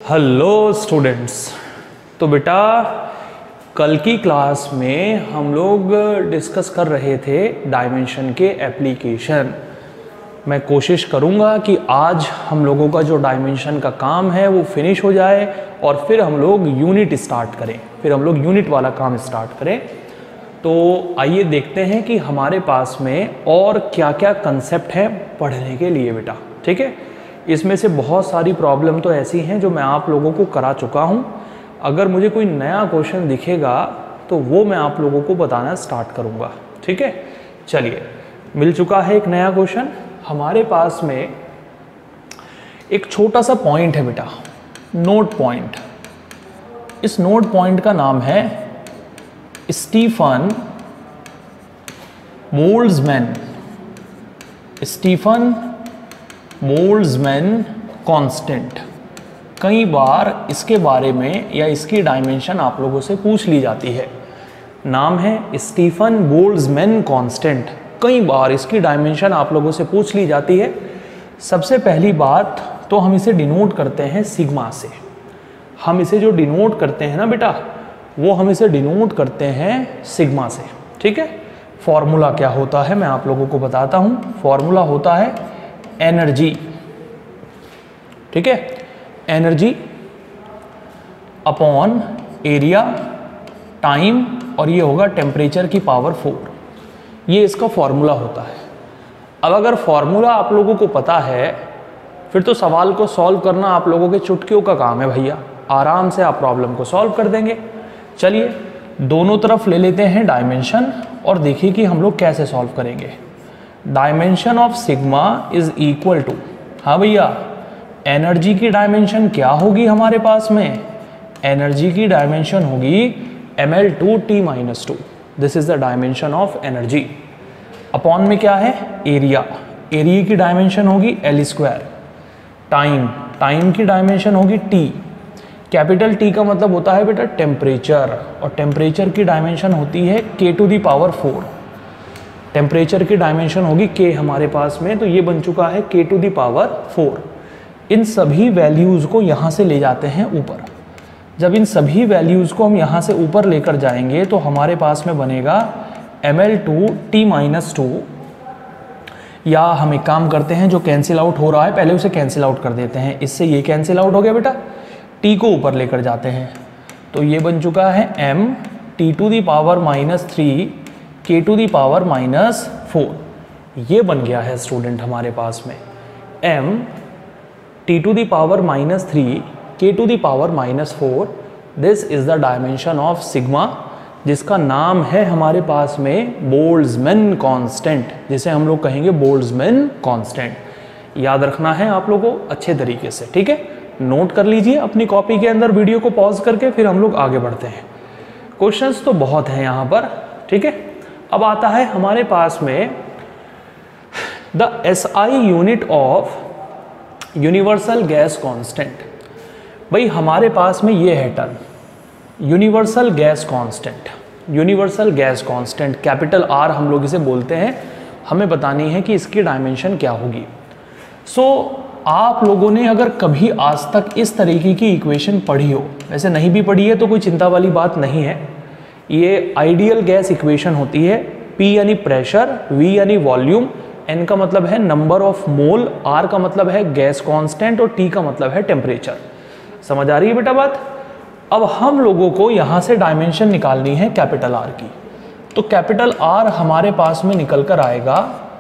Hello students. तो बेटा कल की क्लास में हम लोग डिस्कस कर रहे थे डायमेंशन के एप्लीकेशन। मैं कोशिश करूंगा कि आज हम लोगों का जो डायमेंशन का काम है वो फिनिश हो जाए और फिर हम लोग यूनिट स्टार्ट करें, फिर हम लोग यूनिट वाला काम स्टार्ट करें। तो आइए देखते हैं कि हमारे पास में और क्या क्या कंसेप्ट हैं पढ़ने के लिए बेटा। ठीक है, इसमें से बहुत सारी प्रॉब्लम तो ऐसी हैं जो मैं आप लोगों को करा चुका हूँ। अगर मुझे कोई नया क्वेश्चन दिखेगा तो वो मैं आप लोगों को बताना स्टार्ट करूँगा। ठीक है, चलिए मिल चुका है एक नया क्वेश्चन। हमारे पास में एक छोटा सा पॉइंट है बेटा, नोट पॉइंट। इस नोट पॉइंट का नाम है Stefan Boltzmann, Stefan Boltzmann constant. कई बार इसके बारे में या इसकी डायमेंशन आप लोगों से पूछ ली जाती है। नाम है स्टीफन बोल्ट्जमैन कांस्टेंट। कई बार इसकी डायमेंशन आप लोगों से पूछ ली जाती है। सबसे पहली बात तो हम इसे डिनोट करते हैं सिग्मा से। हम इसे जो डिनोट करते हैं ना बेटा, वो हम इसे डिनोट करते हैं सिग्मा से। ठीक है, फॉर्मूला क्या होता है मैं आप लोगों को बताता हूँ। फॉर्मूला होता है एनर्जी। ठीक है, एनर्जी अपॉन एरिया टाइम और ये होगा टेम्परेचर की पावर 4। ये इसका फॉर्मूला होता है। अब अगर फॉर्मूला आप लोगों को पता है फिर तो सवाल को सॉल्व करना आप लोगों के चुटकियों का काम है भैया। आराम से आप प्रॉब्लम को सॉल्व कर देंगे। चलिए दोनों तरफ ले लेते हैं डायमेंशन और देखिए कि हम लोग कैसे सॉल्व करेंगे। Dimension of sigma is equal to, हाँ भैया, एनर्जी की डायमेंशन क्या होगी हमारे पास में? एनर्जी की डायमेंशन होगी ml2t-2। This is the dimension of energy. Upon में क्या है? एरिया। एरिया की डायमेंशन होगी L²। टाइम, टाइम की डायमेंशन होगी T। कैपिटल T का मतलब होता है बेटा टेम्परेचर, और टेम्परेचर की डायमेंशन होती है K⁴। टेम्परेचर की डायमेंशन होगी K हमारे पास में, तो ये बन चुका है K⁴। इन सभी वैल्यूज़ को यहाँ से ले जाते हैं ऊपर। जब इन सभी वैल्यूज़ को हम यहाँ से ऊपर लेकर जाएंगे तो हमारे पास में बनेगा ml2t-2। या हम एक काम करते हैं, जो कैंसिल आउट हो रहा है पहले उसे कैंसिल आउट कर देते हैं। इससे ये कैंसिल आउट हो गया बेटा। t को ऊपर लेकर जाते हैं तो ये बन चुका है m(t⁻3 k⁻⁻4)। ये बन गया है स्टूडेंट हमारे पास में m(t⁻3 k⁻⁻4)। This is the dimension of sigma, जिसका नाम है हमारे पास में बोल्ट्जमैन कांस्टेंट, जिसे हम लोग कहेंगे बोल्ट्जमैन कांस्टेंट। याद रखना है आप लोगों को अच्छे तरीके से। ठीक है, नोट कर लीजिए अपनी कॉपी के अंदर, वीडियो को पॉज करके फिर हम लोग आगे बढ़ते हैं। क्वेश्चंस तो बहुत हैं यहाँ पर। ठीक है, अब आता है हमारे पास में the SI unit of universal gas constant. भाई हमारे पास में ये है term universal gas constant. Universal gas constant capital R हम लोग इसे बोलते हैं। हमें बतानी है कि इसकी डायमेंशन क्या होगी। आप लोगों ने अगर कभी आज तक इस तरीके की इक्वेशन पढ़ी हो, वैसे नहीं भी पढ़ी है तो कोई चिंता वाली बात नहीं है। ये आइडियल गैस इक्वेशन होती है। P यानी प्रेशर, V यानी वॉल्यूम, N का मतलब है नंबर ऑफ मोल, R का मतलब है गैस कांस्टेंट और T का मतलब है टेम्परेचर। समझ आ रही है बेटा बात? अब हम लोगों को यहाँ से डायमेंशन निकालनी है कैपिटल R की। तो कैपिटल R हमारे पास में निकल कर आएगा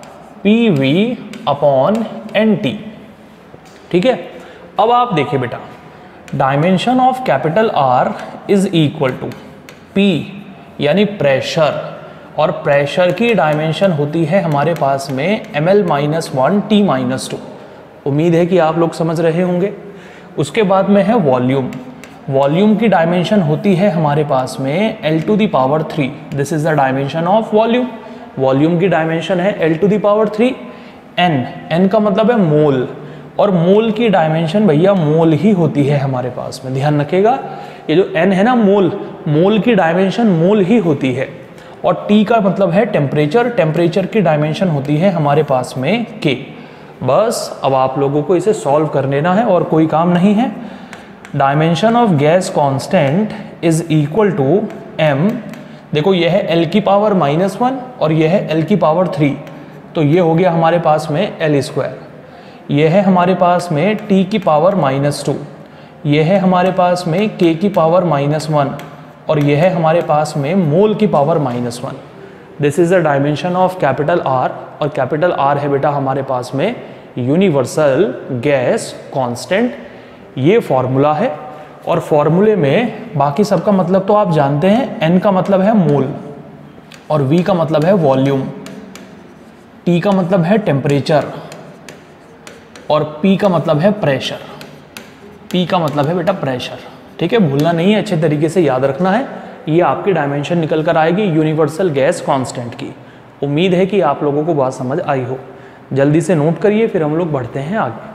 PV/NT। ठीक है, अब आप देखिए बेटा, dimension of capital R is equal to P यानी प्रेशर, और प्रेशर की डायमेंशन होती है हमारे पास में ml-1t-2। उम्मीद है कि आप लोग समझ रहे होंगे। उसके बाद में है वॉल्यूम। वॉल्यूम की डायमेंशन होती है हमारे पास में L⁻3। This is the dimension of volume. Volume की डायमेंशन है L⁻3। N का मतलब है मोल, और मोल की डायमेंशन भैया मोल ही होती है हमारे पास में। ध्यान रखिएगा, ये जो N है ना मोल, मोल की डायमेंशन मोल ही होती है। और T का मतलब है टेम्परेचर, टेम्परेचर की डायमेंशन होती है हमारे पास में K। बस अब आप लोगों को इसे सॉल्व कर लेना है और कोई काम नहीं है। Dimension of gas constant is equal to m। देखो यह है l की पावर -1 और यह है l की पावर 3, तो ये हो गया हमारे पास में l²। यह है हमारे पास में t की पावर -2, यह है हमारे पास में k की पावर -1 और यह है हमारे पास में मोल की power -1। This is the dimension of capital R, और कैपिटल R है बेटा हमारे पास में यूनिवर्सल गैस कांस्टेंट। ये फॉर्मूला है, और फॉर्मूले में बाकी सबका मतलब तो आप जानते हैं। n का मतलब है मोल, और v का मतलब है वॉल्यूम, t का मतलब है टेम्परेचर, और p का मतलब है प्रेशर। p का मतलब है बेटा प्रेशर, ठीक है, भूलना नहीं है, अच्छे तरीके से याद रखना है। ये आपकी डायमेंशन निकल कर आएगी यूनिवर्सल गैस कांस्टेंट की। उम्मीद है कि आप लोगों को बात समझ आई हो। जल्दी से नोट करिए, फिर हम लोग बढ़ते हैं आगे।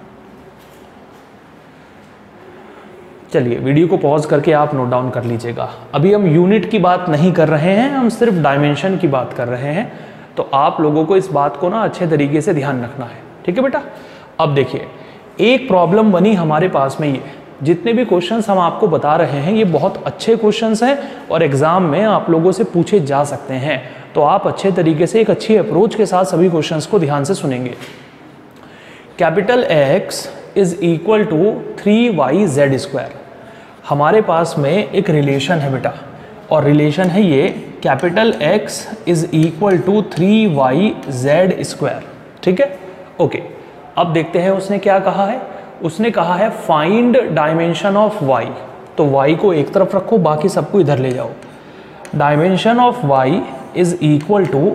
चलिए वीडियो को पॉज करके आप नोट डाउन कर लीजिएगा। अभी हम यूनिट की बात नहीं कर रहे हैं, हम सिर्फ डायमेंशन की बात कर रहे हैं, तो आप लोगों को इस बात को ना अच्छे तरीके से ध्यान रखना है, ठीक है बेटा। अब देखिए, एक प्रॉब्लम बनी हमारे पास में। ये जितने भी क्वेश्चंस हम आपको बता रहे हैं ये बहुत अच्छे क्वेश्चंस हैं और एग्जाम में आप लोगों से पूछे जा सकते हैं, तो आप अच्छे तरीके से एक अच्छी अप्रोच के साथ सभी क्वेश्चंस को ध्यान से सुनेंगे। Capital X is equal to 3yz²। हमारे पास में एक रिलेशन है बेटा, और रिलेशन है ये capital X is equal to 3yz², ठीक है, ओके। अब देखते हैं उसने क्या कहा है। उसने कहा है फाइंड डायमेंशन ऑफ y, तो y को एक तरफ रखो, बाकी सबको इधर ले जाओ। Dimension of y is equal to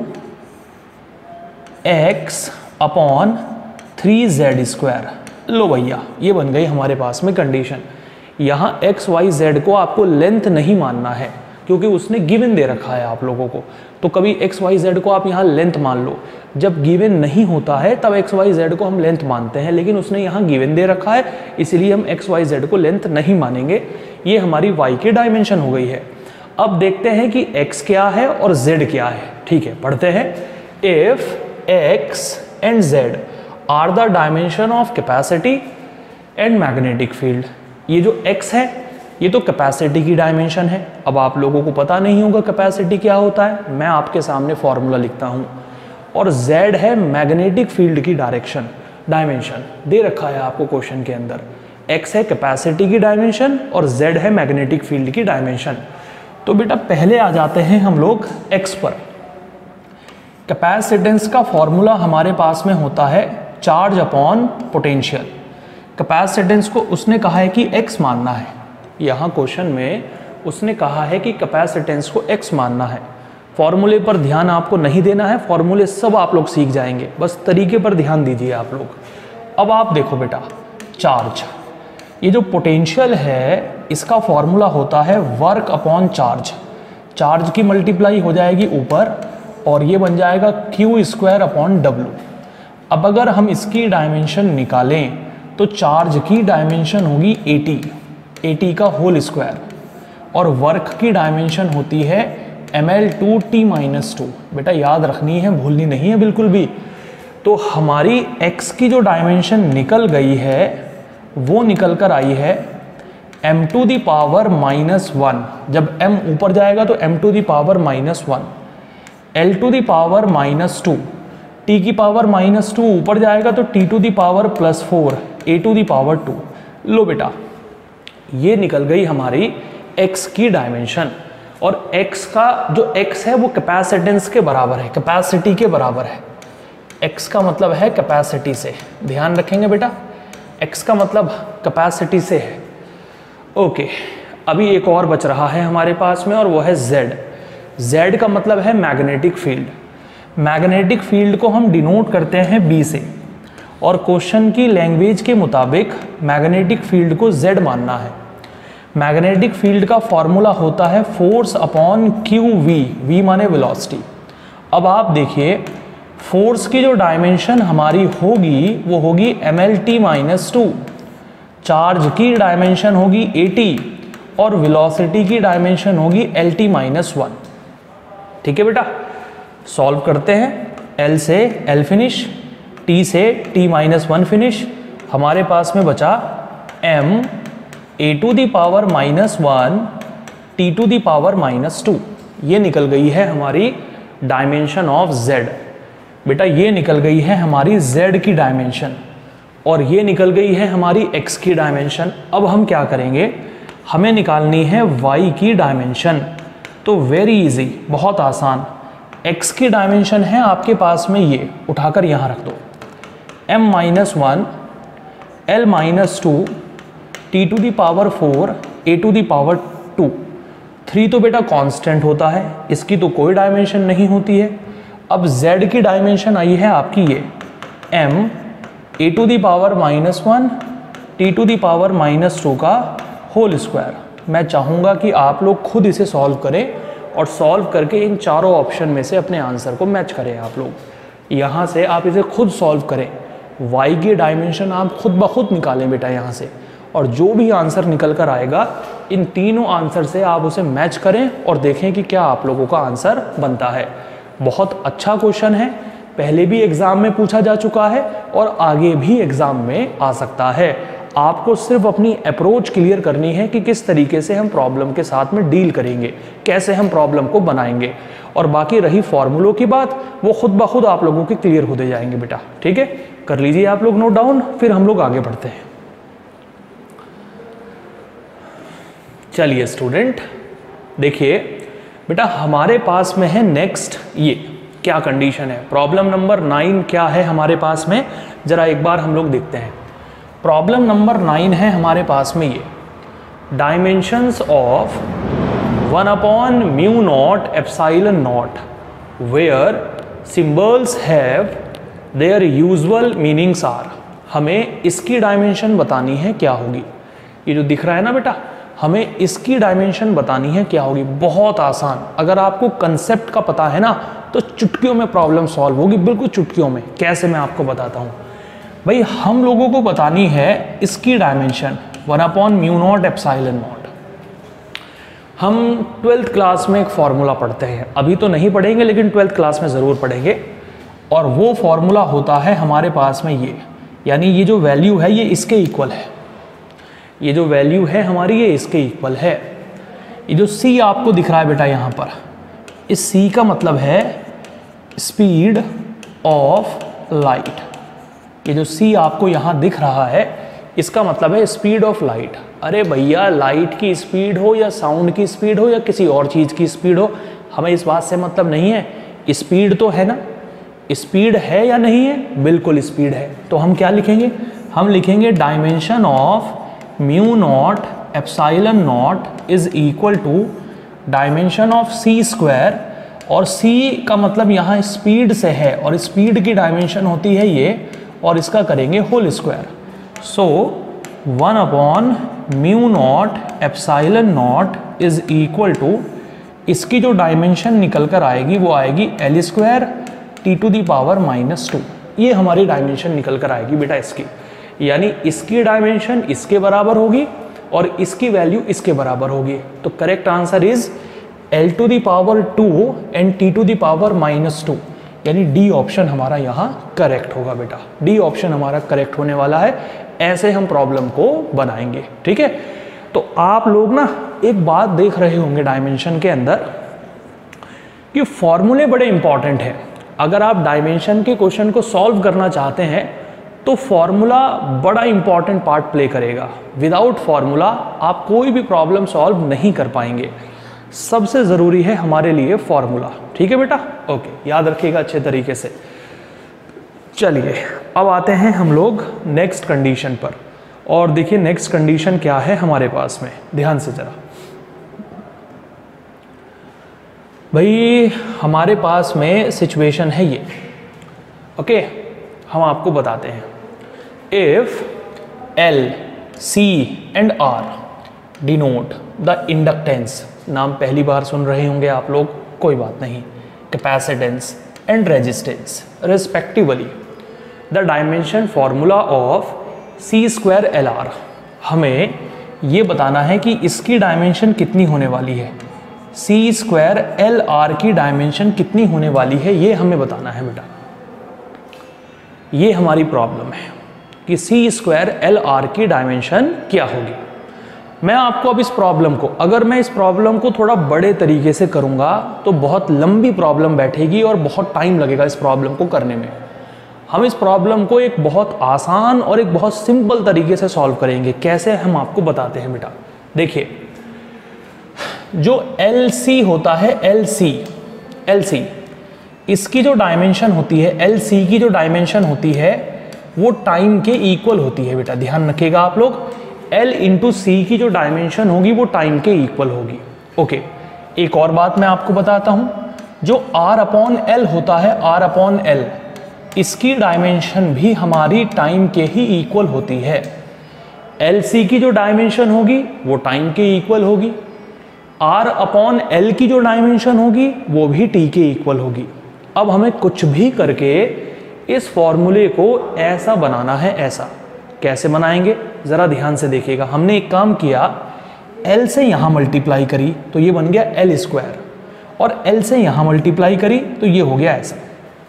x upon 3z²। लो भैया, ये बन गई हमारे पास में कंडीशन। यहाँ x y z को आपको लेंथ नहीं मानना है, क्योंकि उसने गिवन दे रखा है आप लोगों को। तो कभी x y z को आप यहाँ लेंथ मान लो, जब गिवन नहीं होता है तब x y z को हम लेंथ मानते हैं, लेकिन उसने यहाँ गिवन दे रखा है, इसलिए हम x y z को लेंथ नहीं मानेंगे। ये हमारी y की डायमेंशन हो गई है। अब देखते हैं कि x क्या है और z क्या है, ठीक है, पढ़ते हैं। If x and z are the dimension of capacity and magnetic field. ये जो x है ये तो कैपेसिटी की डायमेंशन है। अब आप लोगों को पता नहीं होगा कैपेसिटी क्या होता है, मैं आपके सामने फॉर्मूला लिखता हूँ। और z है मैग्नेटिक फील्ड की डायमेंशन दे रखा है आपको क्वेश्चन के अंदर। x है कैपेसिटी की डायमेंशन और z है मैग्नेटिक फील्ड की डायमेंशन। तो बेटा पहले आ जाते हैं हम लोग x पर। कैपेसिटेंस का फॉर्मूला हमारे पास में होता है चार्ज अपॉन पोटेंशियल। कैपेसिटेंस को उसने कहा है कि x मानना है। यहाँ क्वेश्चन में उसने कहा है कि कैपेसिटेंस को x मानना है। फॉर्मूले पर ध्यान आपको नहीं देना है, फॉर्मूले सब आप लोग सीख जाएंगे, बस तरीके पर ध्यान दीजिए आप लोग। अब आप देखो बेटा, चार्ज, ये जो पोटेंशियल है इसका फॉर्मूला होता है वर्क अपॉन चार्ज। चार्ज की मल्टीप्लाई हो जाएगी ऊपर और ये बन जाएगा Q² अपॉन W। अब अगर हम इसकी डायमेंशन निकालें तो चार्ज की डायमेंशन होगी 80 का होल स्क्वायर, और वर्क की डायमेंशन होती है ml2t-2। बेटा याद रखनी है, भूलनी नहीं है बिल्कुल भी। तो हमारी x की जो डायमेंशन निकल गई है वो निकल कर आई है m⁻⁻1। जब m ऊपर जाएगा तो m⁻⁻1, l⁻⁻2, t की पावर -2 ऊपर जाएगा तो t⁻+4, a⁻2। लो बेटा, ये निकल गई हमारी x की डायमेंशन। और x का जो x है वो कैपेसिटेंस के बराबर है, कैपेसिटी के बराबर है। x का मतलब है कैपेसिटी से, ध्यान रखेंगे बेटा, x का मतलब कैपेसिटी से है। ओके, अभी एक और बच रहा है हमारे पास में और वो है z। z का मतलब है मैग्नेटिक फील्ड। मैग्नेटिक फील्ड को हम डिनोट करते हैं B से, और क्वेश्चन की लैंग्वेज के मुताबिक मैग्नेटिक फील्ड को z मानना है। मैग्नेटिक फील्ड का फॉर्मूला होता है फोर्स अपॉन QV, V माने वेलोसिटी। अब आप देखिए, फोर्स की जो डायमेंशन हमारी होगी वो होगी mlt-2, चार्ज की डायमेंशन होगी 80 और वेलोसिटी की डायमेंशन होगी lt-1। ठीक है बेटा, सॉल्व करते हैं। L से L फिनिश, T से T-1 फिनिश, हमारे पास में बचा m a to the power -1 t to the power -2, ये निकल गई है हमारी डायमेंशन ऑफ z। बेटा ये निकल गई है हमारी z की डायमेंशन और ये निकल गई है हमारी x की डायमेंशन। अब हम क्या करेंगे, हमें निकालनी है y की डायमेंशन। तो वेरी इजी, बहुत आसान। x की डायमेंशन है आपके पास में, ये उठाकर यहाँ रख दो, m-1 l-2 t to the power 4 a to the power 2। 3 तो बेटा कांस्टेंट होता है, इसकी तो कोई डायमेंशन नहीं होती है। अब z की डायमेंशन आई है आपकी ये m a to the power -1 t to the power -2 का होल स्क्वायर। मैं चाहूँगा कि आप लोग खुद इसे सॉल्व करें और सॉल्व करके इन चारों ऑप्शन में से अपने आंसर को मैच करें। आप लोग यहाँ से आप इसे खुद सॉल्व करें, y की डायमेंशन आप खुद ब खुद निकालें बेटा यहाँ से, और जो भी आंसर निकल कर आएगा इन तीनों आंसर से आप उसे मैच करें और देखें कि क्या आप लोगों का आंसर बनता है। बहुत अच्छा क्वेश्चन है, पहले भी एग्ज़ाम में पूछा जा चुका है और आगे भी एग्ज़ाम में आ सकता है। आपको सिर्फ अपनी अप्रोच क्लियर करनी है कि किस तरीके से हम प्रॉब्लम के साथ में डील करेंगे, कैसे हम प्रॉब्लम को बनाएंगे, और बाकी रही फॉर्मूलों की बात, वो खुद ब खुद आप लोगों के क्लियर होते जाएंगे बेटा। ठीक है, कर लीजिए आप लोग नोट डाउन, फिर हम लोग आगे बढ़ते हैं। चलिए स्टूडेंट देखिए बेटा, हमारे पास में है नेक्स्ट, ये क्या कंडीशन है, प्रॉब्लम नंबर 9 क्या है हमारे पास में, जरा एक बार हम लोग देखते हैं। प्रॉब्लम नंबर 9 है हमारे पास में ये, dimensions of 1/μ0 epsilon naught where symbols have their usual meanings are. हमें इसकी डायमेंशन बतानी है क्या होगी, ये जो दिख रहा है ना बेटा, हमें इसकी डायमेंशन बतानी है क्या होगी। बहुत आसान, अगर आपको कंसेप्ट का पता है ना तो चुटकियों में प्रॉब्लम सॉल्व होगी, बिल्कुल चुटकियों में। कैसे, मैं आपको बताता हूँ भाई। हम लोगों को बतानी है इसकी डायमेंशन 1/μ0 एप्सिलॉन नॉट। हम 12th क्लास में एक फॉर्मूला पढ़ते हैं, अभी तो नहीं पढ़ेंगे लेकिन 12th क्लास में ज़रूर पढ़ेंगे, और वो फॉर्मूला होता है हमारे पास में ये, यानी ये जो वैल्यू है ये इसके इक्वल है, ये जो वैल्यू है हमारी ये इसके इक्वल है। ये जो c आपको दिख रहा है बेटा यहाँ पर, इस c का मतलब है स्पीड ऑफ लाइट। ये जो c आपको यहाँ दिख रहा है इसका मतलब है स्पीड ऑफ लाइट। अरे भैया, लाइट की स्पीड हो या साउंड की स्पीड हो या किसी और चीज़ की स्पीड हो, हमें इस बात से मतलब नहीं है, स्पीड तो है ना। स्पीड है या नहीं है, बिल्कुल स्पीड है। तो हम क्या लिखेंगे, हम लिखेंगे dimension of μ0 epsilon naught is equal to dimension of c square, और c का मतलब यहाँ स्पीड से है और स्पीड की डायमेंशन होती है ये, और इसका करेंगे whole square. So 1/μ0 epsilon naught is equal to, इसकी जो डायमेंशन निकल कर आएगी वो आएगी l square t to the power -2। ये हमारी डायमेंशन निकल कर आएगी बेटा इसकी, यानी इसकी डायमेंशन इसके बराबर होगी और इसकी वैल्यू इसके बराबर होगी। तो correct answer is l to the power 2 and t to the power -2, यानी डी ऑप्शन हमारा यहाँ करेक्ट होगा बेटा। डी ऑप्शन हमारा करेक्ट होने वाला है। ऐसे हम प्रॉब्लम को बनाएंगे, ठीक है। तो आप लोग ना एक बात देख रहे होंगे डायमेंशन के अंदर कि फॉर्मूले बड़े इंपॉर्टेंट हैं। अगर आप डायमेंशन के क्वेश्चन को सॉल्व करना चाहते हैं तो फॉर्मूला बड़ा इंपॉर्टेंट पार्ट प्ले करेगा। विदाउट फॉर्मूला आप कोई भी प्रॉब्लम सॉल्व नहीं कर पाएंगे। सबसे ज़रूरी है हमारे लिए फॉर्मूला, ठीक है बेटा। ओके, याद रखिएगा अच्छे तरीके से। चलिए अब आते हैं हम लोग नेक्स्ट कंडीशन पर, और देखिए नेक्स्ट कंडीशन क्या है हमारे पास में, ध्यान से जरा। भाई हमारे पास में सिचुएशन है ये, ओके, हम आपको बताते हैं। If L, C and R denote the inductance, नाम पहली बार सुन रहे होंगे आप लोग, कोई बात नहीं, capacitance and resistance respectively, the dimension formula of C square LR। हमें ये बताना है कि इसकी डायमेंशन कितनी होने वाली है, C स्क्वायर LR की डायमेंशन कितनी होने वाली है, ये हमें बताना है बेटा। ये हमारी प्रॉब्लम है कि C स्क्वायर LR की डायमेंशन क्या होगी। मैं आपको अब इस प्रॉब्लम को, अगर मैं इस प्रॉब्लम को थोड़ा बड़े तरीके से करूँगा तो बहुत लंबी प्रॉब्लम बैठेगी और बहुत टाइम लगेगा इस प्रॉब्लम को करने में। हम इस प्रॉब्लम को एक बहुत आसान और एक बहुत सिंपल तरीके से सॉल्व करेंगे। कैसे, हम आपको बताते हैं बेटा। देखिए, जो LC होता है, LC इसकी जो डायमेंशन होती है, LC की जो डायमेंशन होती है वो टाइम के इक्वल होती है बेटा, ध्यान रखिएगा आप लोग। L इंटू C की जो डायमेंशन होगी वो टाइम के इक्वल होगी। ओके, एक और बात मैं आपको बताता हूं, जो R अपॉन L होता है, R अपॉन L, इसकी डायमेंशन भी हमारी टाइम के ही इक्वल होती है। LC की जो डायमेंशन होगी वो टाइम के इक्वल होगी, R अपॉन L की जो डायमेंशन होगी वो भी T के इक्वल होगी। अब हमें कुछ भी करके इस फॉर्मूले को ऐसा बनाना है। ऐसा कैसे बनाएंगे, ज़रा ध्यान से देखिएगा। हमने एक काम किया, L से यहाँ मल्टीप्लाई करी तो ये बन गया L स्क्वायर, और L से यहाँ मल्टीप्लाई करी तो ये हो गया ऐसा।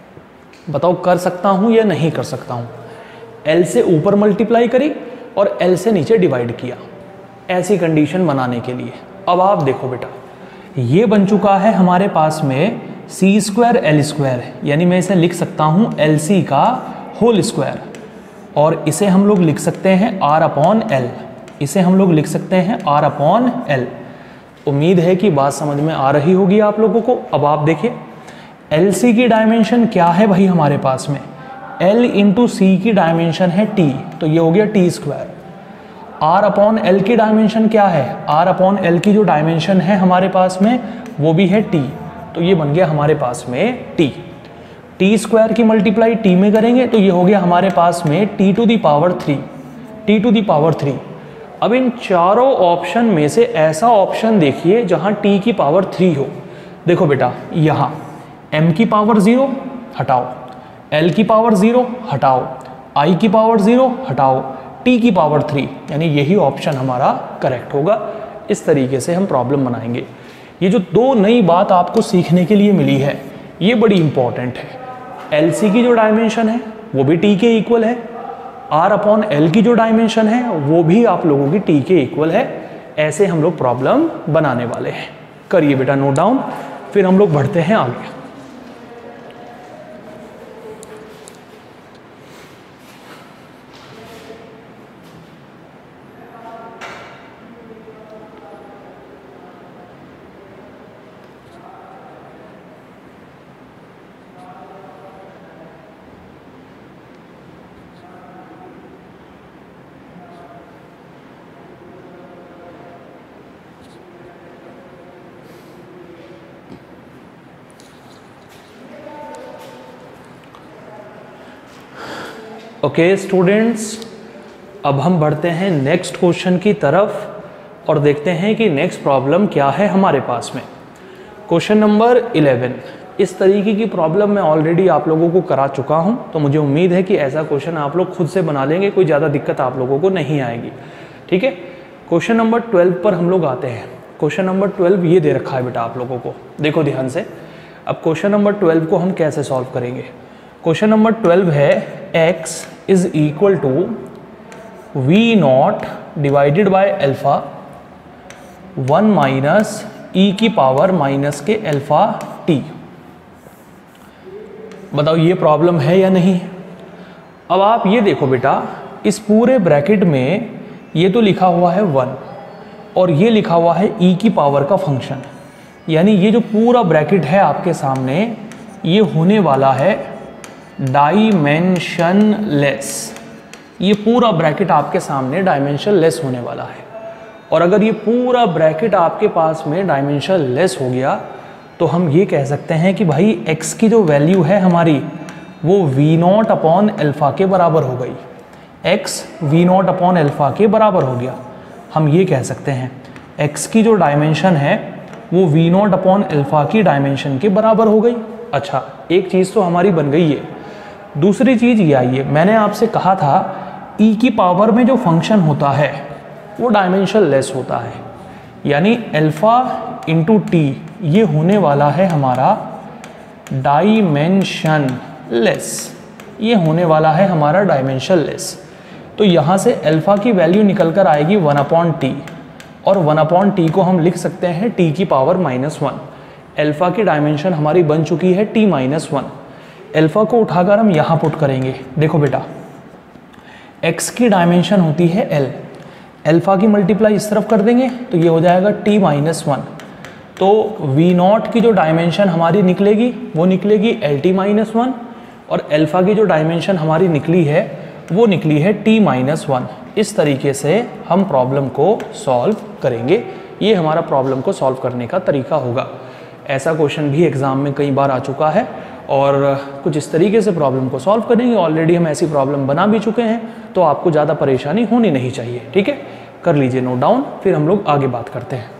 बताओ कर सकता हूँ या नहीं कर सकता हूँ? L से ऊपर मल्टीप्लाई करी और L से नीचे डिवाइड किया, ऐसी कंडीशन बनाने के लिए। अब आप देखो बेटा, ये बन चुका है हमारे पास में C स्क्वायर L स्क्वायर, यानी मैं इसे लिख सकता हूँ LC का होल स्क्वायर, और इसे हम लोग लिख सकते हैं R अपॉन L, इसे हम लोग लिख सकते हैं R अपॉन L। उम्मीद है कि बात समझ में आ रही होगी आप लोगों को। अब आप देखिए, LC की डायमेंशन क्या है भाई हमारे पास में, L इंटू C की डायमेंशन है T, तो ये हो गया T square. R upon L की डायमेंशन क्या है, R अपॉन L की जो डायमेंशन है हमारे पास में वो भी है T, तो ये बन गया हमारे पास में T। T स्क्वायर की मल्टीप्लाई T में करेंगे तो ये हो गया हमारे पास में T to the power 3, T to the power 3। अब इन चारों ऑप्शन में से ऐसा ऑप्शन देखिए जहाँ T की पावर 3 हो। देखो बेटा, यहाँ M की पावर 0 हटाओ, L की पावर 0 हटाओ, I की पावर 0 हटाओ, T की पावर 3, यानी यही ऑप्शन हमारा करेक्ट होगा। इस तरीके से हम प्रॉब्लम बनाएंगे। ये जो दो नई बात आपको सीखने के लिए मिली है ये बड़ी इंपॉर्टेंट है। LC की जो डायमेंशन है वो भी T के इक्वल है, R अपॉन L की जो डायमेंशन है वो भी आप लोगों की T के इक्वल है। ऐसे हम लोग प्रॉब्लम बनाने वाले हैं। करिए बेटा नोट डाउन, फिर हम लोग बढ़ते हैं आगे। ओके स्टूडेंट्स, अब हम बढ़ते हैं नेक्स्ट क्वेश्चन की तरफ और देखते हैं कि नेक्स्ट प्रॉब्लम क्या है हमारे पास में। Question number 11। इस तरीके की प्रॉब्लम मैं ऑलरेडी आप लोगों को करा चुका हूं, तो मुझे उम्मीद है कि ऐसा क्वेश्चन आप लोग खुद से बना लेंगे, कोई ज़्यादा दिक्कत आप लोगों को नहीं आएगी। ठीक है, क्वेश्चन नंबर 12 पर हम लोग आते हैं। क्वेश्चन नंबर 12 ये दे रखा है बेटा आप लोगों को, देखो ध्यान से। अब क्वेश्चन नंबर 12 को हम कैसे सॉल्व करेंगे। क्वेश्चन नंबर 12 है x is equal to v naught divided by alpha 1 minus e की power minus k alpha t. बताओ ये प्रॉब्लम है या नहीं। अब आप ये देखो बेटा, इस पूरे ब्रैकेट में ये तो लिखा हुआ है 1 और ये लिखा हुआ है ई की पावर का फंक्शन, यानी ये जो पूरा ब्रैकेट है आपके सामने ये होने वाला है डायमेंशनलेस। ये पूरा ब्रैकेट आपके सामने डायमेंशनलेस होने वाला है। और अगर ये पूरा ब्रैकेट आपके पास में डायमेंशनलेस हो गया तो हम ये कह सकते हैं कि भाई x की जो वैल्यू है हमारी वो वी नॉट अपॉन अल्फा के बराबर हो गई। x v naught upon alpha के बराबर हो गया। हम ये कह सकते हैं x की जो डायमेंशन है वो वी नॉट अपॉन अल्फा की डायमेंशन के बराबर हो गई। अच्छा, एक चीज़ तो हमारी बन गई है। दूसरी चीज़ ये आई है, मैंने आपसे कहा था e की पावर में जो फंक्शन होता है वो डायमेंशनलेस होता है, यानी अल्फा इंटू टी ये होने वाला है हमारा डायमेंशनलेस। ये होने वाला है हमारा डायमेंशनलेस। तो यहाँ से अल्फा की वैल्यू निकल कर आएगी 1 अपॉन टी। और 1/t को हम लिख सकते हैं t की पावर -1। अल्फ़ा की डायमेंशन हमारी बन चुकी है t-1। अल्फ़ा को उठाकर हम यहाँ पुट करेंगे। देखो बेटा, x की डायमेंशन होती है l, अल्फ़ा की मल्टीप्लाई इस तरफ कर देंगे तो ये हो जाएगा t-1। तो v0 की जो डायमेंशन हमारी निकलेगी वो निकलेगी lt-1, और अल्फ़ा की जो डायमेंशन हमारी निकली है वो निकली है t-1। इस तरीके से हम प्रॉब्लम को सॉल्व करेंगे। ये हमारा प्रॉब्लम को सॉल्व करने का तरीका होगा। ऐसा क्वेश्चन भी एग्ज़ाम में कई बार आ चुका है और कुछ इस तरीके से प्रॉब्लम को सॉल्व करेंगे। ऑलरेडी हम ऐसी प्रॉब्लम बना भी चुके हैं, तो आपको ज़्यादा परेशानी होनी नहीं चाहिए। ठीक है, कर लीजिए नोट डाउन, फिर हम लोग आगे बात करते हैं।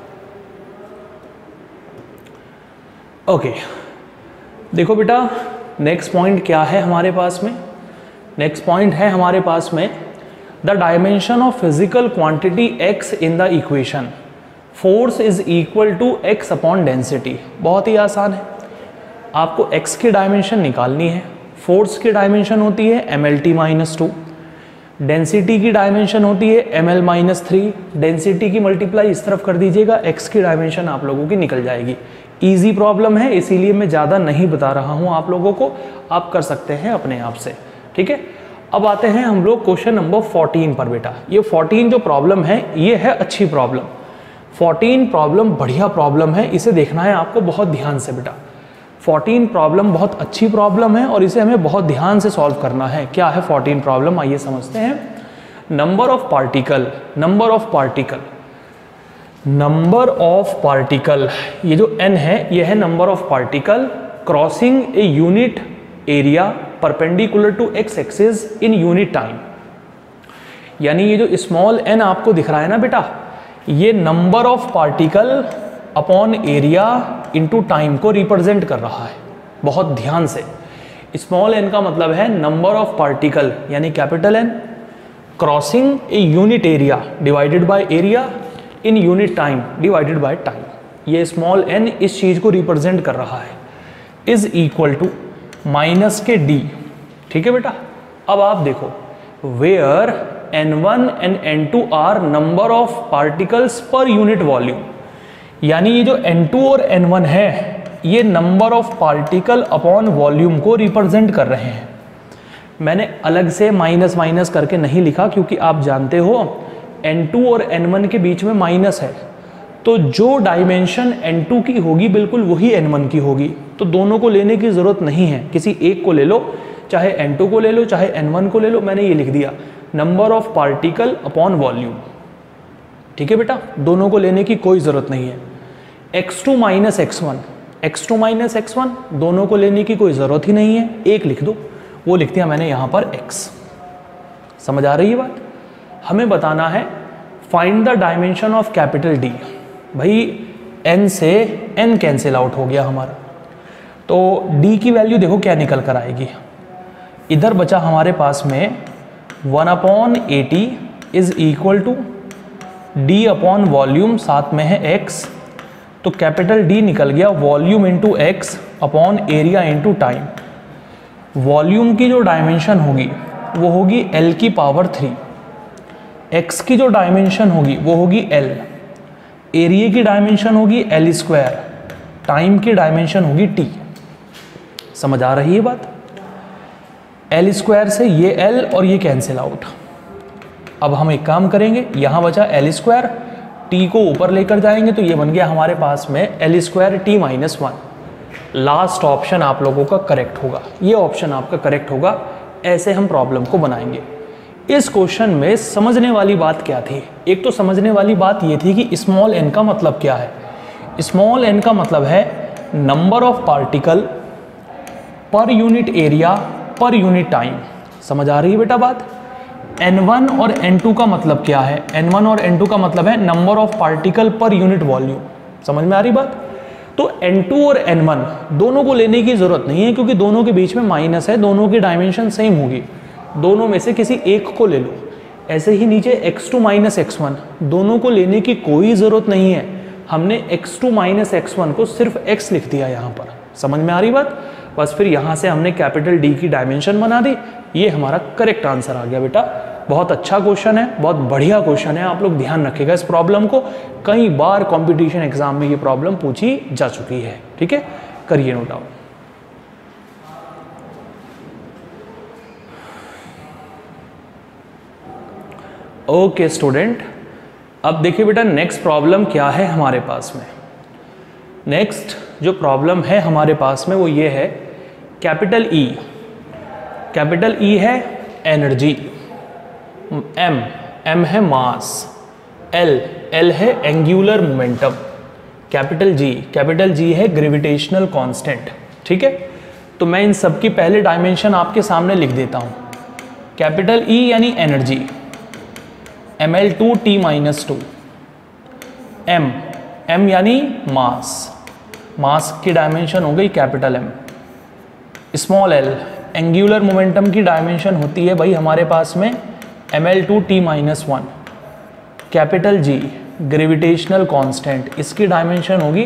ओके, देखो बेटा, नेक्स्ट पॉइंट क्या है हमारे पास में? नेक्स्ट पॉइंट है हमारे पास में the dimension of physical quantity x in the equation force is equal to x upon density. बहुत ही आसान है, आपको x की डायमेंशन निकालनी है। फोर्स की डायमेंशन होती है mlt-2, डेंसिटी की डायमेंशन होती है ml-3। डेंसिटी की मल्टीप्लाई इस तरफ कर दीजिएगा, x की डायमेंशन आप लोगों की निकल जाएगी। इजी प्रॉब्लम है, इसीलिए मैं ज़्यादा नहीं बता रहा हूँ आप लोगों को, आप कर सकते हैं अपने आप से। ठीक है, अब आते हैं हम लोग क्वेश्चन नंबर 14 पर। बेटा, ये 14 जो प्रॉब्लम है ये है अच्छी प्रॉब्लम। 14 प्रॉब्लम बढ़िया प्रॉब्लम है, इसे देखना है आपको बहुत ध्यान से बेटा। 14 प्रॉब्लम बहुत अच्छी प्रॉब्लम है और इसे हमें बहुत ध्यान से सॉल्व करना है। क्या है 14 प्रॉब्लम, आइए समझते हैं। Number of particle, number of particle, number of particle, ये जो n है ये है number of particle crossing a unit area perpendicular to x axis in unit time. यानी ये जो स्मॉल n आपको दिख रहा है ना बेटा, ये number of particle upon area into time को रिप्रेजेंट कर रहा है। बहुत ध्यान से, स्मॉल n का मतलब है नंबर ऑफ पार्टिकल यानी capital N crossing a unit area divided by area in unit time divided by time. ये स्मॉल n इस चीज को रिप्रेजेंट कर रहा है। इज इक्वल टू माइनस के d। ठीक है बेटा, अब आप देखो, where n1 and n2 are number of particles per unit volume. यानी ये जो n2 और n1 है ये number of particle upon volume को रिप्रेजेंट कर रहे हैं। मैंने अलग से माइनस माइनस करके नहीं लिखा क्योंकि आप जानते हो n2 और n1 के बीच में माइनस है, तो जो डायमेंशन n2 की होगी बिल्कुल वही n1 की होगी। तो दोनों को लेने की ज़रूरत नहीं है, किसी एक को ले लो, चाहे n2 को ले लो चाहे n1 को ले लो। मैंने ये लिख दिया number of particle upon volume. ठीक है बेटा, दोनों को लेने की कोई ज़रूरत नहीं है। x2 minus x1, x2 minus x1 दोनों को लेने की कोई ज़रूरत ही नहीं है, एक लिख दो, वो लिख दिया मैंने यहाँ पर x। समझ आ रही है बात? हमें बताना है find the dimension of capital D। भाई n से n कैंसिल आउट हो गया हमारा, तो d की वैल्यू देखो क्या निकल कर आएगी। इधर बचा हमारे पास में 1/80 is equal to d upon volume, साथ में है x, तो कैपिटल D निकल गया volume into x upon area into time. Volume की जो डायमेंशन होगी वो होगी l की पावर 3, x की जो डायमेंशन होगी वो होगी l, एरिया की डायमेंशन होगी l स्क्वायर, टाइम की डायमेंशन होगी t। समझ आ रही है बात? l स्क्वायर से ये l और ये कैंसिल आउट। अब हम एक काम करेंगे, यहाँ बचा l स्क्वायर, t को ऊपर लेकर जाएंगे तो ये बन गया हमारे पास में l square t-1। Last option आप लोगों का करेक्ट होगा, ये ऑप्शन आपका करेक्ट होगा। ऐसे हम प्रॉब्लम को बनाएंगे। इस क्वेश्चन में समझने वाली बात क्या थी? एक तो समझने वाली बात ये थी कि स्मॉल n का मतलब क्या है। स्मॉल n का मतलब है number of particle per unit area per unit time. समझ आ रही है बेटा बात? n1 और n2 का मतलब क्या है? n1 और n2 का मतलब है number of particle per unit volume. समझ में आ रही बात? तो n2 और n1 दोनों को लेने की ज़रूरत नहीं है क्योंकि दोनों के बीच में माइनस है, दोनों की डायमेंशन सेम होगी, दोनों में से किसी एक को ले लो। ऐसे ही नीचे x2 माइनस x1 दोनों को लेने की कोई ज़रूरत नहीं है, हमने x2 माइनस x1 को सिर्फ x लिख दिया यहाँ पर। समझ में आ रही बात? बस फिर यहाँ से हमने कैपिटल D की डायमेंशन बना दी, ये हमारा करेक्ट आंसर आ गया बेटा। बहुत अच्छा क्वेश्चन है, बहुत बढ़िया क्वेश्चन है, आप लोग ध्यान रखिएगा इस प्रॉब्लम को। कई बार कंपटीशन एग्जाम में ये प्रॉब्लम पूछी जा चुकी है। ठीक है, करिए नोट डाउन। ओके स्टूडेंट, अब देखिए बेटा नेक्स्ट प्रॉब्लम क्या है हमारे पास में। नेक्स्ट जो प्रॉब्लम है हमारे पास में वो ये है, कैपिटल ई है एनर्जी, एम है मास, एल है एंगुलर मोमेंटम, कैपिटल जी है ग्रेविटेशनल कांस्टेंट। ठीक है, तो मैं इन सब की पहले डायमेंशन आपके सामने लिख देता हूँ। कैपिटल ई यानी एनर्जी, ml2T-2, m यानी मास की डायमेंशन हो गई capital M। Small l angular momentum की डायमेंशन होती है भाई हमारे पास में ml2T-1। Capital G gravitational constant, इसकी डायमेंशन होगी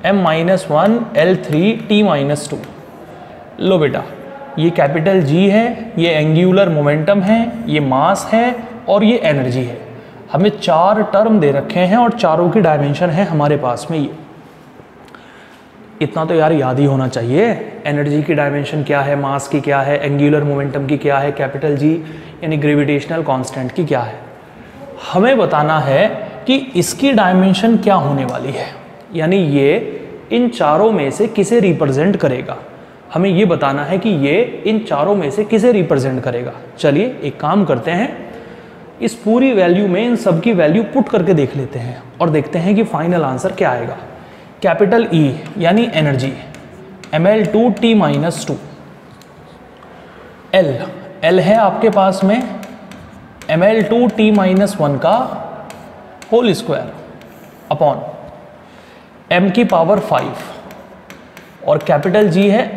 m-1l3T-2। लो बेटा, ये कैपिटल G है, ये एंगुलर मोमेंटम है, ये मास है और ये एनर्जी है। हमें 4 टर्म दे रखे हैं और चारों की डायमेंशन है हमारे पास में ये। इतना तो यार याद ही होना चाहिए, एनर्जी की डायमेंशन क्या है, मास की क्या है, एंगुलर मोमेंटम की क्या है, कैपिटल जी यानी ग्रेविटेशनल कांस्टेंट की क्या है। हमें बताना है कि इसकी डायमेंशन क्या होने वाली है, यानी ये इन चारों में से किसे रिप्रेजेंट करेगा। हमें ये बताना है कि ये इन चारों में से किसे रिप्रेजेंट करेगा। चलिए एक काम करते हैं, इस पूरी वैल्यू में इन सब की वैल्यू पुट करके देख लेते हैं और देखते हैं कि फाइनल आंसर क्या आएगा। कैपिटल ई यानी एनर्जी ml2T-2, एल है आपके पास में ml2T-1 का होल स्क्वायर अपॉन m की पावर 5 और कैपिटल जी है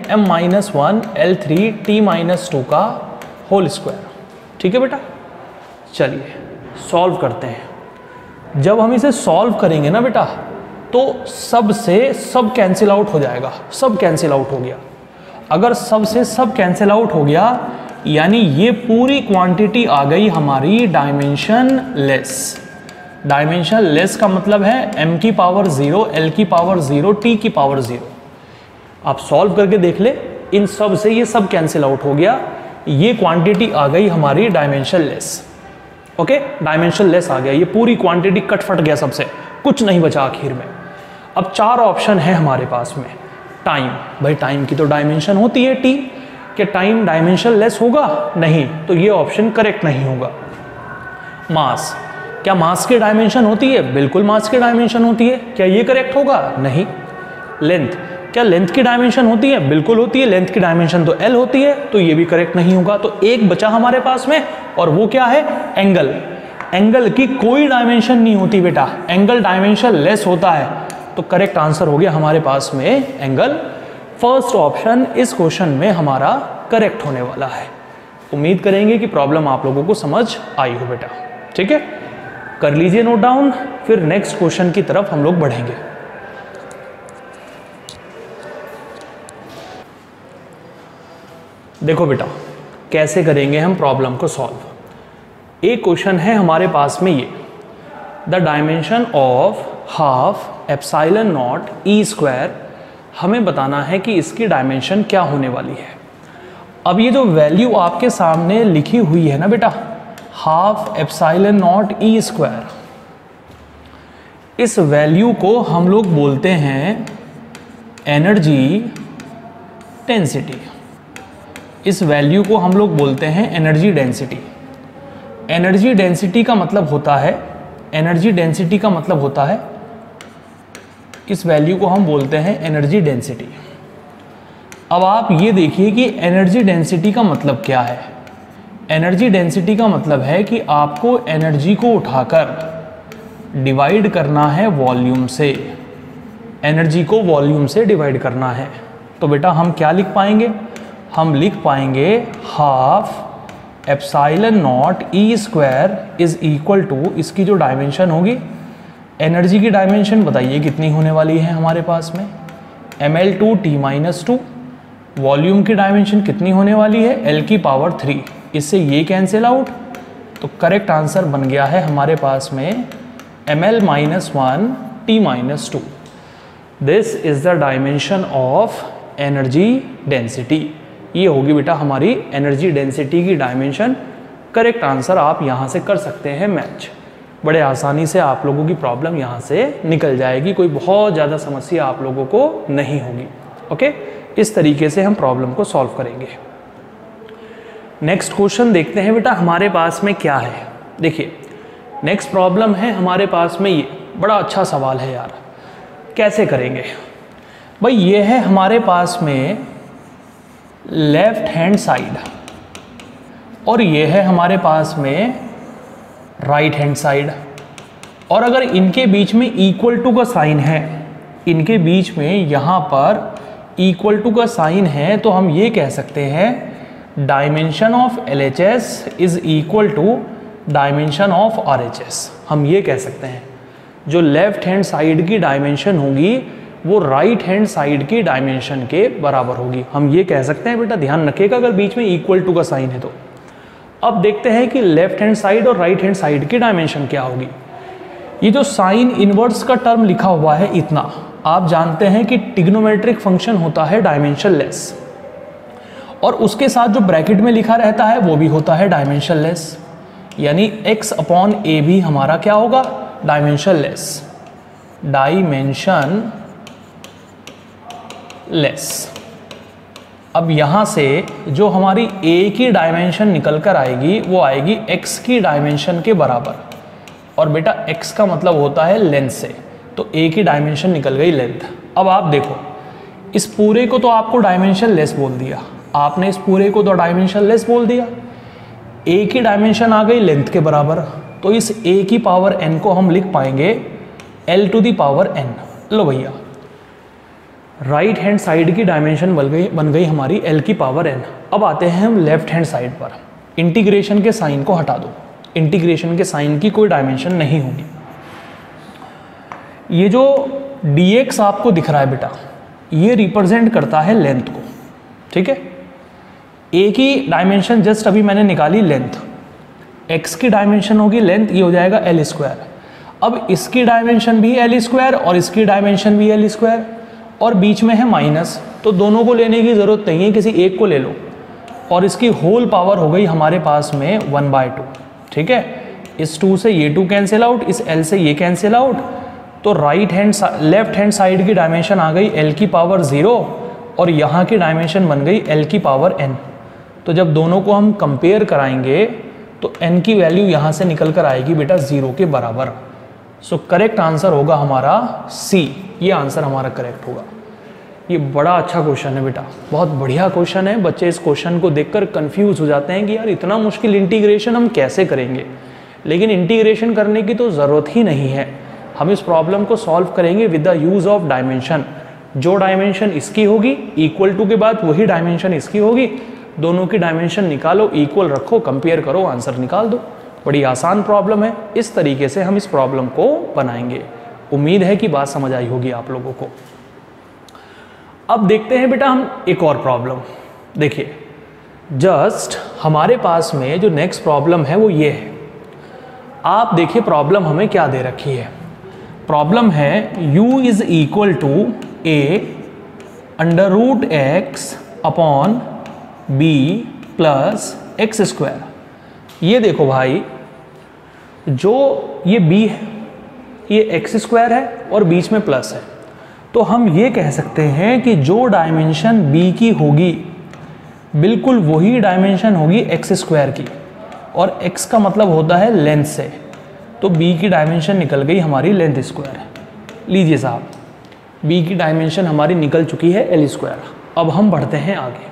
m-1l3T-2 का होल स्क्वायर। ठीक है बेटा, चलिए सॉल्व करते हैं। जब हम इसे सॉल्व करेंगे ना बेटा, तो सब से सब कैंसिल आउट हो जाएगा, सब कैंसिल आउट हो गया। अगर सब से सब कैंसिल आउट हो गया यानी ये पूरी क्वांटिटी आ गई हमारी डायमेंशन लेस। डायमेंशन लेस का मतलब है m की पावर 0, l की पावर 0, t की पावर 0। आप सॉल्व करके देख ले, इन सब से ये सब कैंसिल आउट हो गया, ये क्वांटिटी आ गई हमारी dimensionless. Okay, dimensionless आ गया, ये पूरी क्वांटिटी कट गया, सबसे कुछ नहीं बचा आखिर में। अब 4 ऑप्शन है हमारे पास में। टाइम, भाई टाइम की तो डायमेंशन होती है t, क्या टाइम डायमेंशन लेस होगा? नहीं, तो ये ऑप्शन करेक्ट नहीं होगा। मास, क्या मास की डायमेंशन होती है? बिल्कुल मास की डायमेंशन होती है, क्या ये करेक्ट होगा? नहीं। लेंथ, क्या लेंथ की डायमेंशन होती है? बिल्कुल होती है, लेंथ की डायमेंशन तो l होती है, तो ये भी करेक्ट नहीं होगा। तो एक बचा हमारे पास में और वो क्या है? एंगल। एंगल की कोई डायमेंशन नहीं होती बेटा, एंगल डायमेंशन लेस होता है, तो करेक्ट आंसर हो गया हमारे पास में एंगल। फर्स्ट ऑप्शन इस क्वेश्चन में हमारा करेक्ट होने वाला है। उम्मीद करेंगे कि प्रॉब्लम आप लोगों को समझ आई हो बेटा। ठीक है, कर लीजिए नोट डाउन, फिर नेक्स्ट क्वेश्चन की तरफ हम लोग बढ़ेंगे। देखो बेटा कैसे करेंगे हम प्रॉब्लम को सॉल्व। एक क्वेश्चन है हमारे पास में ये, the dimension of half epsilon naught e square. हमें बताना है कि इसकी डायमेंशन क्या होने वाली है। अब ये जो वैल्यू आपके सामने लिखी हुई है ना बेटा, half epsilon naught e square, इस वैल्यू को हम लोग बोलते हैं एनर्जी डेंसिटी। इस वैल्यू को हम लोग बोलते हैं एनर्जी डेंसिटी। एनर्जी डेंसिटी का मतलब होता है, एनर्जी डेंसिटी का मतलब होता है, इस वैल्यू को हम बोलते हैं एनर्जी डेंसिटी। अब आप ये देखिए कि एनर्जी डेंसिटी का मतलब क्या है। एनर्जी डेंसिटी का मतलब है कि आपको एनर्जी को उठाकर डिवाइड करना है वॉल्यूम से, एनर्जी को वॉल्यूम से डिवाइड करना है। तो बेटा हम क्या लिख पाएंगे? हम लिख पाएंगे half epsilon naught e square is equal to, इसकी जो डायमेंशन होगी, एनर्जी की डायमेंशन बताइए कितनी होने वाली है हमारे पास में, ml2T-2। वॉल्यूम की डायमेंशन कितनी होने वाली है? l की पावर 3। इससे ये कैंसिल आउट, तो करेक्ट आंसर बन गया है हमारे पास में ml minus 1 t minus 2। This is the dimension of energy density. ये होगी बेटा हमारी एनर्जी डेंसिटी की डायमेंशन। करेक्ट आंसर आप यहाँ से कर सकते हैं मैच। बड़े आसानी से आप लोगों की प्रॉब्लम यहाँ से निकल जाएगी, कोई बहुत ज़्यादा समस्या आप लोगों को नहीं होगी। ओके, इस तरीके से हम प्रॉब्लम को सॉल्व करेंगे। नेक्स्ट क्वेश्चन देखते हैं बेटा हमारे पास में क्या है। देखिए नेक्स्ट प्रॉब्लम है हमारे पास में ये, बड़ा अच्छा सवाल है यार, कैसे करेंगे भाई। ये है हमारे पास में लेफ्ट हैंड साइड और ये है हमारे पास में राइट हैंड साइड, और अगर इनके बीच में इक्वल टू का साइन है, इनके बीच में यहाँ पर इक्वल टू का साइन है, तो हम ये कह सकते हैं dimension of LHS is equal to dimension of RHS। हम ये कह सकते हैं जो लेफ्ट हैंड साइड की डायमेंशन होगी वो राइट हैंड साइड की डायमेंशन के बराबर होगी। हम ये कह सकते हैं बेटा, ध्यान रखिएगा अगर बीच में इक्वल टू का साइन है तो। अब देखते हैं कि लेफ्ट हैंड साइड और राइट हैंड साइड की डायमेंशन क्या होगी। ये जो साइन इनवर्स का टर्म लिखा हुआ है इतना, आप जानते हैं कि ट्रिग्नोमेट्रिक फंक्शन होता है डायमेंशन लेस, और उसके साथ जो ब्रैकेट में लिखा रहता है वो भी होता है डायमेंशन लेस, यानी x अपॉन a भी हमारा क्या होगा, डायमेंशन लेस। Dimension less. अब यहाँ से जो हमारी a की डायमेंशन निकल कर आएगी वो आएगी x की डायमेंशन के बराबर, और बेटा x का मतलब होता है लेंथ से, तो a की डायमेंशन निकल गई लेंथ। अब आप देखो इस पूरे को तो आपको डायमेंशन लेस बोल दिया, आपने इस पूरे को तो डायमेंशन लेस बोल दिया, a की डायमेंशन आ गई लेंथ के बराबर, तो इस a की पावर n को हम लिख पाएंगे l to the power n। लो भैया, राइट हैंड साइड की डायमेंशन बन गई हमारी l की पावर n। अब आते हैं हम लेफ्ट हैंड साइड पर। इंटीग्रेशन के साइन को हटा दो, इंटीग्रेशन के साइन की कोई डायमेंशन नहीं होगी। ये जो dx आपको दिख रहा है बेटा, ये रिप्रेजेंट करता है लेंथ को, ठीक है। a की डायमेंशन जस्ट अभी मैंने निकाली लेंथ, x की डायमेंशन होगी लेंथ, ये हो जाएगा l स्क्वायर। अब इसकी डायमेंशन भी l स्क्वायर और इसकी डायमेंशन भी l स्क्वायर, और बीच में है माइनस, तो दोनों को लेने की ज़रूरत नहीं है, किसी एक को ले लो, और इसकी होल पावर हो गई हमारे पास में 1/2, ठीक है। इस 2 से ये 2 कैंसिल आउट, इस l से ये कैंसिल आउट, तो लेफ्ट हैंड साइड की डायमेंशन आ गई l की पावर 0 और यहाँ की डायमेंशन बन गई l की पावर n। तो जब दोनों को हम कंपेयर कराएंगे तो n की वैल्यू यहाँ से निकल कर आएगी बेटा 0 के बराबर। सो करेक्ट आंसर होगा हमारा C, ये आंसर हमारा करेक्ट होगा। ये बड़ा अच्छा क्वेश्चन है बेटा, बहुत बढ़िया क्वेश्चन है। बच्चे इस क्वेश्चन को देखकर कंफ्यूज हो जाते हैं कि यार इतना मुश्किल इंटीग्रेशन हम कैसे करेंगे, लेकिन इंटीग्रेशन करने की तो ज़रूरत ही नहीं है। हम इस प्रॉब्लम को सॉल्व करेंगे with the use of dimension. जो डायमेंशन इसकी होगी इक्वल टू के बाद वही डायमेंशन इसकी होगी, दोनों की डायमेंशन निकालो, इक्वल रखो, कंपेयर करो, आंसर निकाल दो। बड़ी आसान प्रॉब्लम है। इस तरीके से हम इस प्रॉब्लम को बनाएंगे। उम्मीद है कि बात समझ आई होगी आप लोगों को। अब देखते हैं बेटा हम एक और प्रॉब्लम। देखिए जस्ट हमारे पास में जो नेक्स्ट प्रॉब्लम है वो ये है। आप देखिए प्रॉब्लम हमें क्या दे रखी है। प्रॉब्लम है u is equal to a √x upon b plus x square. ये देखो भाई, जो ये b है ये एक्स स्क्वायर है और बीच में प्लस है, तो हम ये कह सकते हैं कि जो डायमेंशन b की होगी बिल्कुल वही डायमेंशन होगी एक्स स्क्वायर की, और x का मतलब होता है लेंथ से, तो b की डायमेंशन निकल गई हमारी लेंथ स्क्वायर। लीजिए साहब, b की डायमेंशन हमारी निकल चुकी है l स्क्वायर। अब हम बढ़ते हैं आगे।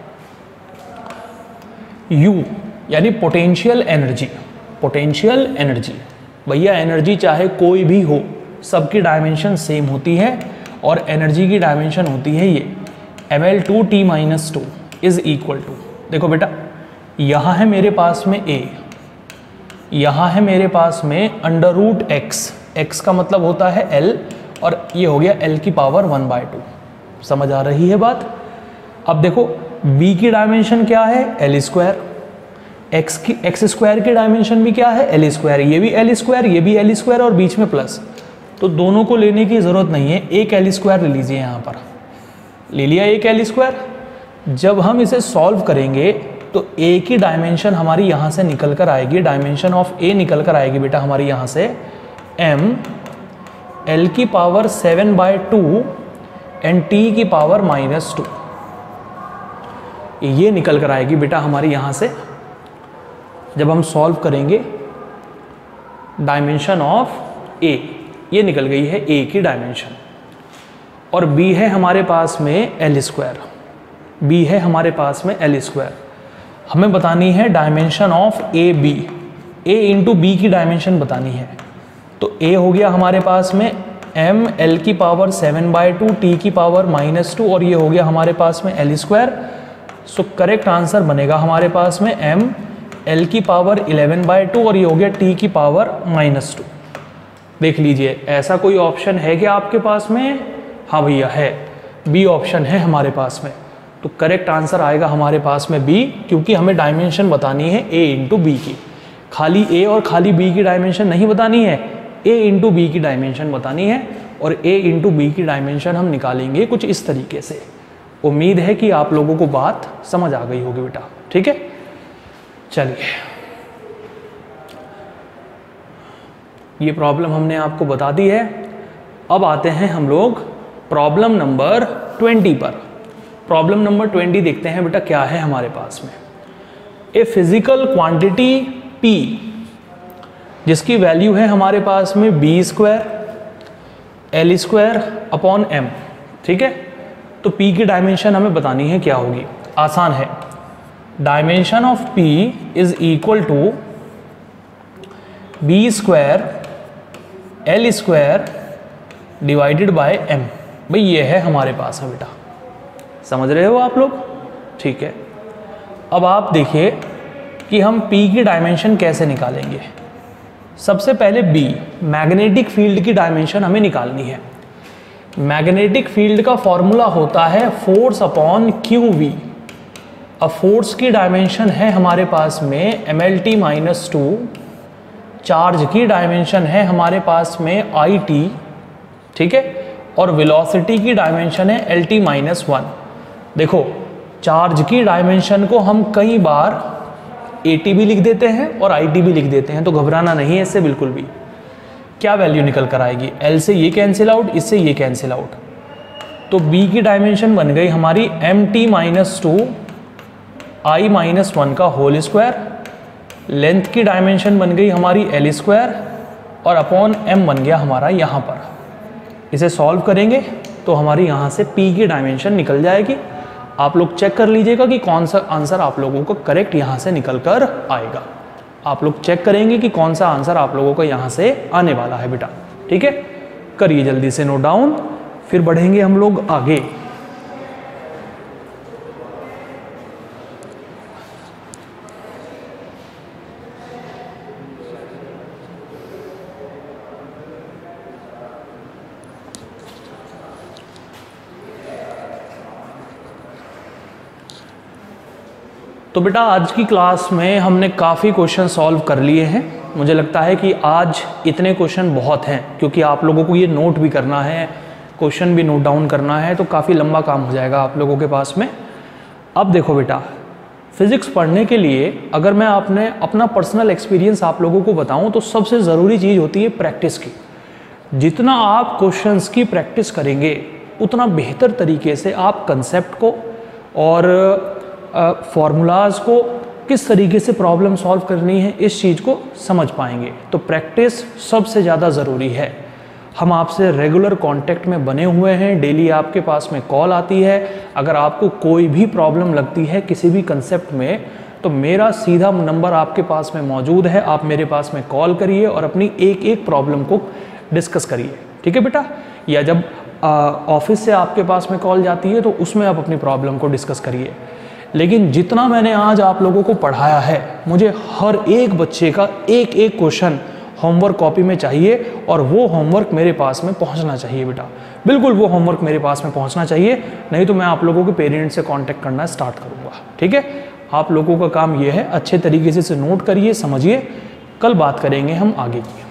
u यानी पोटेंशियल एनर्जी। पोटेंशियल एनर्जी भैया, एनर्जी चाहे कोई भी हो सबकी डायमेंशन सेम होती है, और एनर्जी की डायमेंशन होती है ये mL2T-2 इज इक्वल टू, देखो बेटा यहाँ है मेरे पास में a, यहाँ है मेरे पास में √x, x का मतलब होता है l, और ये हो गया l की पावर 1/2। समझ आ रही है बात। अब देखो b की डायमेंशन क्या है l स्क्वायर, एक्स स्क्वायर की डायमेंशन भी क्या है, एल स्क्वायर, ये भी एल स्क्वायर, ये भी एल स्क्वायर और बीच में प्लस, तो दोनों को लेने की ज़रूरत नहीं है, एक एल स्क्वायर ले लीजिए, यहाँ पर ले लिया एक एल स्क्वायर। जब हम इसे सॉल्व करेंगे तो ए की डायमेंशन हमारी यहाँ से निकल कर आएगी, डायमेंशन ऑफ ए निकल कर आएगी बेटा हमारी यहाँ से m l की पावर 7/2 एंड t की पावर -2, ये निकल कर आएगी बेटा हमारी यहाँ से जब हम सॉल्व करेंगे। डायमेंशन ऑफ a ये निकल गई है a की डायमेंशन, और b है हमारे पास में एल स्क्वायर, b है हमारे पास में एल स्क्वायर। हमें बतानी है dimension of a b, a into b की डायमेंशन बतानी है। तो a हो गया हमारे पास में m l की पावर 7/2 t की पावर -2, और ये हो गया हमारे पास में L square. So correct answer बनेगा हमारे पास में m l की पावर 11/2 और ये हो गया t की पावर -2। देख लीजिए ऐसा कोई ऑप्शन है क्या आपके पास में? हाँ भैया है, बी ऑप्शन है हमारे पास में। तो करेक्ट आंसर आएगा हमारे पास में बी, क्योंकि हमें डायमेंशन बतानी है a इंटू बी की, खाली a और खाली b की डायमेंशन नहीं बतानी है, a इंटू बी की डायमेंशन बतानी है, और a इंटू बी की डायमेंशन हम निकालेंगे कुछ इस तरीके से। उम्मीद है कि आप लोगों को बात समझ आ गई होगी बेटा, ठीक है। चलिए ये प्रॉब्लम हमने आपको बता दी है। अब आते हैं हम लोग प्रॉब्लम नंबर 20 पर। प्रॉब्लम नंबर 20 देखते हैं बेटा क्या है हमारे पास में। ए फिजिकल क्वांटिटी P जिसकी वैल्यू है हमारे पास में b² l² अपॉन m, ठीक है। तो P की डायमेंशन हमें बतानी है क्या होगी, आसान है। Dimension of P is equal to b² l² divided by m। भाई ये है हमारे पास है बेटा, समझ रहे हो आप लोग, ठीक है। अब आप देखिए कि हम P की डायमेंशन कैसे निकालेंगे। सबसे पहले B मैग्नेटिक फील्ड की डायमेंशन हमें निकालनी है। मैग्नेटिक फील्ड का फॉर्मूला होता है फोर्स अपॉन QV। अब फोर्स की डायमेंशन है हमारे पास में mlt-2, चार्ज की डायमेंशन है हमारे पास में IT, ठीक है, और वेलोसिटी की डायमेंशन है lt-1। देखो चार्ज की डायमेंशन को हम कई बार AT भी लिख देते हैं और IT भी लिख देते हैं, तो घबराना नहीं है इससे बिल्कुल भी। क्या वैल्यू निकल कर आएगी, L से ये कैंसिल आउट, इससे ये कैंसिल आउट, तो B की डायमेंशन बन गई हमारी mt-2 I-1 का होल स्क्वायर, लेंथ की डायमेंशन बन गई हमारी L² और अपॉन m बन गया हमारा यहाँ पर। इसे सॉल्व करेंगे तो हमारी यहाँ से P की डायमेंशन निकल जाएगी। आप लोग चेक कर लीजिएगा कि कौन सा आंसर आप लोगों को करेक्ट यहाँ से निकल कर आएगा। आप लोग चेक करेंगे कि कौन सा आंसर आप लोगों को यहाँ से आने वाला है बेटा, ठीक है। करिए जल्दी से नोट डाउन, फिर बढ़ेंगे हम लोग आगे। तो बेटा आज की क्लास में हमने काफ़ी क्वेश्चन सॉल्व कर लिए हैं। मुझे लगता है कि आज इतने क्वेश्चन बहुत हैं, क्योंकि आप लोगों को ये नोट भी करना है, क्वेश्चन भी नोट डाउन करना है, तो काफ़ी लंबा काम हो जाएगा आप लोगों के पास में। अब देखो बेटा, फिज़िक्स पढ़ने के लिए अगर मैं अपना पर्सनल एक्सपीरियंस आप लोगों को बताऊँ तो सबसे ज़रूरी चीज़ होती है प्रैक्टिस की। जितना आप क्वेश्चंस की प्रैक्टिस करेंगे उतना बेहतर तरीके से आप कंसेप्ट को और फॉर्मूलाज को किस तरीके से प्रॉब्लम सॉल्व करनी है इस चीज़ को समझ पाएंगे। तो प्रैक्टिस सबसे ज़्यादा ज़रूरी है। हम आपसे रेगुलर कांटेक्ट में बने हुए हैं, डेली आपके पास में कॉल आती है। अगर आपको कोई भी प्रॉब्लम लगती है किसी भी कंसेप्ट में तो मेरा सीधा नंबर आपके पास में मौजूद है, आप मेरे पास में कॉल करिए और अपनी एक एक प्रॉब्लम को डिस्कस करिए, ठीक है बेटा। या जब ऑफिस से आपके पास में कॉल जाती है तो उसमें आप अपनी प्रॉब्लम को डिस्कस करिए। लेकिन जितना मैंने आज आप लोगों को पढ़ाया है, मुझे हर एक बच्चे का एक एक क्वेश्चन होमवर्क कॉपी में चाहिए और वो होमवर्क मेरे पास में पहुंचना चाहिए बेटा। बिल्कुल वो होमवर्क मेरे पास में पहुंचना चाहिए, नहीं तो मैं आप लोगों के पेरेंट्स से कांटेक्ट करना स्टार्ट करूंगा, ठीक है। आप लोगों का काम ये है अच्छे तरीके से इसे नोट करिए, समझिए। कल बात करेंगे हम आगे की।